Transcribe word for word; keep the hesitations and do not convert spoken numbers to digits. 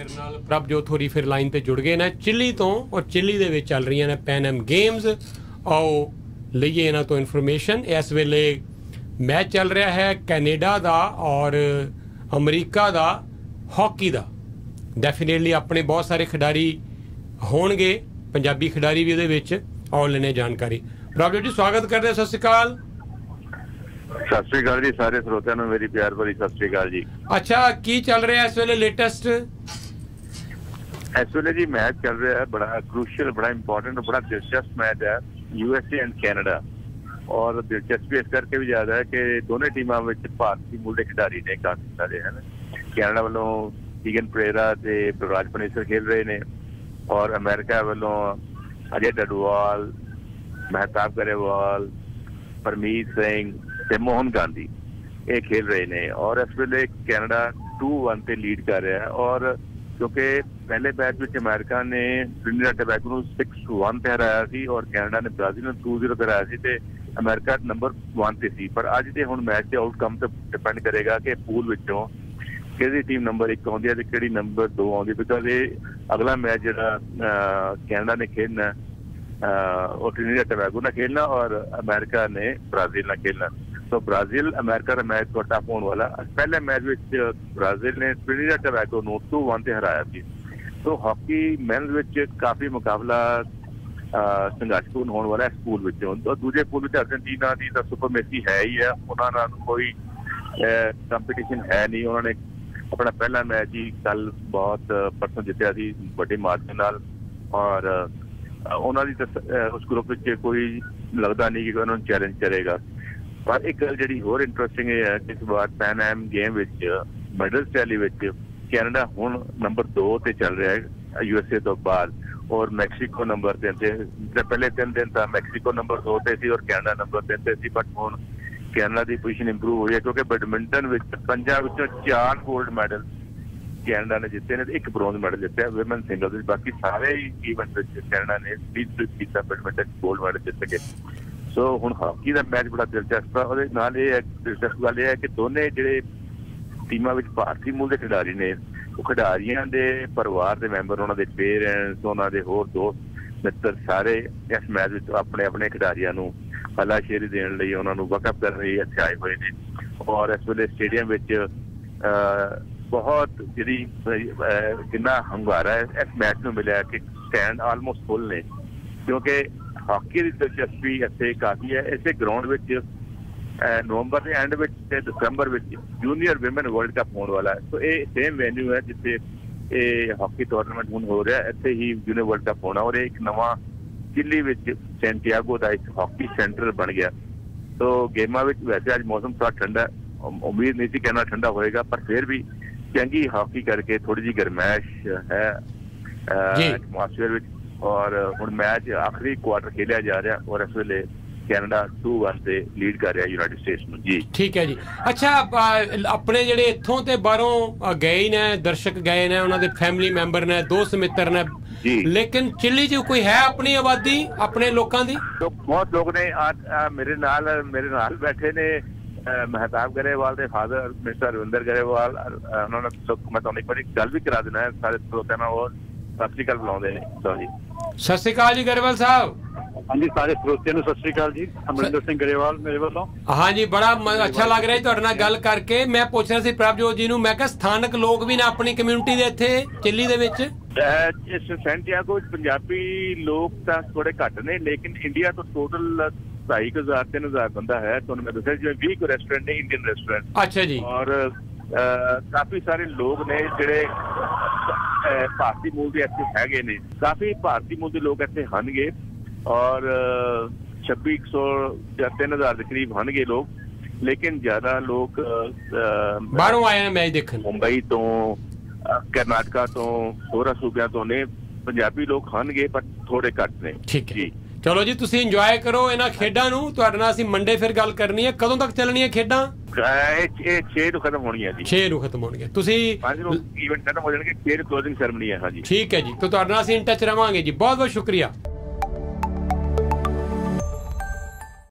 ਸਾਡੇ ਨਾਲ ਪ੍ਰਭਜੋਤ ਹੋਰੀ ਫਿਰ ਲਾਈਨ ਤੇ ਜੁੜ ਗਏ ਨੇ ਚਿਲੀ ਤੋਂ ਔਰ ਚਿਲੀ ਦੇ ਵਿੱਚ ਚੱਲ ਰਹੀਆਂ ਨੇ ਪੈਨ ਐਮ ਗੇਮਸ। ਆਓ ਲਈਏ ਇਹਨਾਂ ਤੋਂ ਇਨਫੋਰਮੇਸ਼ਨ। ਇਸ ਵੇਲੇ मैच चल रहा है कैनेडा का और अमरीका का हॉकी का। डेफिनेटली अपने बहुत सारे खिडारी होणगे, पंजाबी खिडारी भी उहदे आओ लेने जानकारी। प्रभजोत जी स्वागत करते हैं। सत श्री अकाल। सत श्री अकाल जी सारे श्रोतियां नूं मेरी प्यार भरी सत श्री अकाल जी। अच्छा की चल रहा है इस वेले लेटेस्ट? इस वेले जी मैच चल रहा है बड़ा क्रूशियल, बड़ा इंपॉर्टेंट, बड़ा दिलचस्प मैच है यूएसए एंड कैनेडा। और दिलचस्पी इस करके भी ज्यादा है कि दोनों टीमों में भारतीय मूल के खिडारी ने काफी सारे है। कैनेडा वालों कीगन परेरा ते बलराज पनेसर खेल रहे हैं और अमेरिका वालों अजय डडवाल, महताब गरेवाल, परमीत सिंह ते मोहन गांधी ये खेल रहे हैं। और इस वेले कैनेडा टू वन से लीड कर रहा है। और क्योंकि पहले मैच में अमेरिका ने ट्रिनिडाद टोबैगो को सिक्स वन से हराया सी और कैनेडा ने ब्राजील ने टू जीरो हराया सी ते अमेरिका नंबर वन से सी। पर अज के हुण मैच के आउटकम तो डिपेंड करेगा कि पूल विचों किहड़ी टीम नंबर एक आउंदी है ते किहड़ी नंबर दो आउंदी। बिकॉज ये अगला मैच जिहड़ा कैनेडा ने खेलना और ट्रिनिडाद टोबैगो ने खेलना और अमेरिका ने ब्राजील ने खेलना। तो ब्राजील अमेरिका का मैच तो टफ होने वाला। पहले मैच में ब्राजील ने ट्रिनिडाद टोबैगो को टू वन से हराया थी। तो हॉकी मैनस में काफी मुकाबला संघर्षपूर्ण होने वाला है इस पूल में। तो दूसरे पूल में अर्जेंटीना की तो सुपरमेसी है ही है, उन्होंने कोई कंपीटिशन है नहीं। उन्होंने अपना पहला मैच ही कल बहुत परसों जितया थी बड़े मार्जिन नाल। और उन्होंने तो उस ग्रुप में कोई लगता नहीं कि उन्होंने चैलेंज करेगा। पर एक गल जी होर इंटरस्टिंग है कि इस बार Pan Am game medal tally Canada हुण नंबर दो ते चल रहा है यूएसए तो बाद। और मैक्सीको नंबर तीन से पहले तीन दिन था मैक्सीको नंबर दो ते सी और कैनेडा नंबर तीन ते सी। बट हुण कैनेडा की पोजीशन इंप्रूव हुई है क्योंकि बैडमिंटन में पंजाब विचों चार गोल्ड मैडल कैनेडा ने जिते ने, एक ब्रोंज मैडल जितया विमेन सिंगल्स। बाकी सारे ही इवेंट कैनेडा ने लीड किया, बैडमिंटन गोल्ड मैडल जित गए। सो हुण हॉकी का मैच बड़ा दिलचस्प है। और नाल ये दिलचस्प गल है कि दोनों जिहड़े टीमां विच भारतीय मूल के खिडारी ने वो खिडारियां दे परिवार के मैंबर, उन्होंने पेरेंट्स, उन्होंने होर दोस्त मित्र सारे इस मैच में अपने अपने खिडारियां नूं हलाशेरी देने लई उन्होंने वकअप करने लई इत्थे आए हुए हैं। और इस वेले स्टेडियम विच बहुत जिहड़ी कितना हंगारा है इस मैच में मिला कि स्टैंड आलमोस्ट फुल ने। क्योंकि हॉकी की दिलचस्पी इत्थे काफ़ी है। इसे ग्राउंड विच नवंबर के एंड में दिसंबर में जूनियर विमेन वर्ल्ड कप होने वाला है। तो ये सेम वेन्यू है जिथे ये हॉकी टूरनामेंट हुण हो रहा है, इत्थे ही जूनियर वर्ल्ड कप होना। और एक नवा चिली विच सैंटियागो का एक हॉकी सेंटर बन गया। तो गेमां विच वैसे अज मौसम थोड़ा ठंडा, उम्मीद नहीं थी कहना ठंडा होएगा, पर फिर भी चंगी हॉकी करके थोड़ी जी गर्मैश है एटमॉस्फेयर विच। और हुण मैच आखिरी क्वार्टर खेलिया जा रहा है और इस वेले कैनेडा टू वन से लीड कर रहा है यूनाइटेड स्टेट्स में जी। ठीक है जी। अच्छा अपने जिहड़े इत्थों ते बाहरों गए ने दर्शक गए ने, उन्हां दे फैमिली मैंबर ने, दोस्त मित्र ने जी, लेकिन चिली च कोई है अपनी आबादी अपने लोगों की? तो बहुत लोग ने आज मेरे नाल मेरे नाल बैठे ने महताब गरेवाल के फादर मिस्टर रविंदर गरेवाल। उन्होंने मैं तुहानूं एक बार गल भी करा देना है सारे श्रोतियां नाल। और सत श्री अकाल बुलाउंदे ने। सॉरी सत श्री अकाल जी गरेवाल साहब। हाँ जी सारे श्रोतियां नूं सत श्री अकाल जी। अमरिंदर सिंह गरेवाल मेरे वालों। हाँ जी बड़ा अच्छा लग रहा है तुहाडे नाल गल करके। मैं पूछ रहा सी प्रभजोत जी नूं, मैं कहा स्थानक लोग भी ने अपनी कम्यूनिटी दे इत्थे चिली दे विच? इस सैंटियागो पंजाबी लोग तो थोड़े घट ने, लेकिन इंडिया तो टोटल ढाई हजार तीन हजार बंदा है। तो मैं दसा जिवें बीस रेस्टोरेंट ने इंडियन रेस्टोरेंट। अच्छा जी। और आ, काफी सारे लोग ने जिहड़े भारतीय मूल के इत्थे हैगे ने, काफी भारतीय मूल के लोग इत्थे हनगे। और छब्बी सौ या तीन हजार के करीब हनगे लोग, लेकिन ज्यादा लोग बाहरों आए हैं मैच देखने, मुंबई तो करनाटका तो होर सूबिया तो ने। पंजाबी लोग हनगे पर थोड़े घट ने। ठीक है जी। चलो जी तुसीं इंजॉय करो इन्हां खेडां नूं। तुहाडे नाल असीं मंडे फिर गल करनी है। कदों तक चलनी है खेडां? छे नूं खत्म होनी है जी। छे नूं खत्म होणगे। तुसीं पांच नूं इवेंट खत्म हो जाणगे, छे क्लोजिंग सैरेमनी है। हाँ जी ठीक है जी। तो तुहाडे नाल असीं इन टच रहांगे जी। बहुत बहुत शुक्रिया।